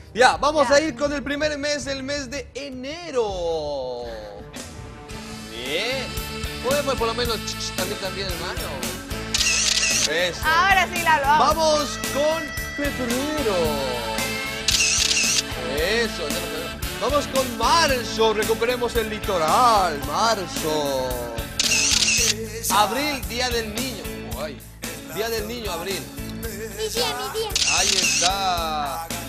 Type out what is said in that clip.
Ya, vamos a ir con el primer mes, el mes de enero. Bien. Podemos por lo menos también, hermano. Eso. Ahora sí, Lalo, vamos. Vamos con febrero. Eso. Vamos con marzo. Recuperemos el litoral. Marzo. Abril, Día del Niño. Ay, Día del Niño, abril. Mi día. Ahí está.